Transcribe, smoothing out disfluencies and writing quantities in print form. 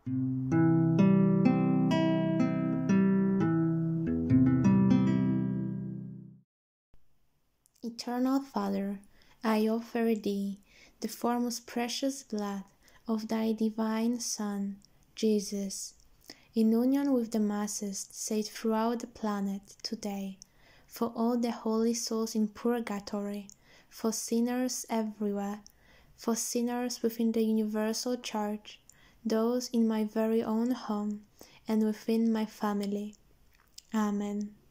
Eternal Father, I offer Thee the far most precious blood of Thy divine Son, Jesus, in union with the Masses said throughout the planet today, for all the holy souls in Purgatory, for sinners everywhere, for sinners within the universal Church, those in my very own home, and within my family. Amen.